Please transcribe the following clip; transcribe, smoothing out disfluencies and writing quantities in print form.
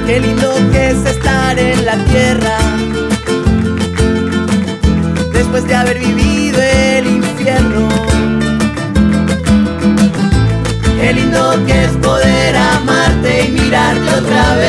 Qué lindo que es estar en la tierra después de haber vivido el infierno. Qué lindo que es poder amarte y mirarte otra vez.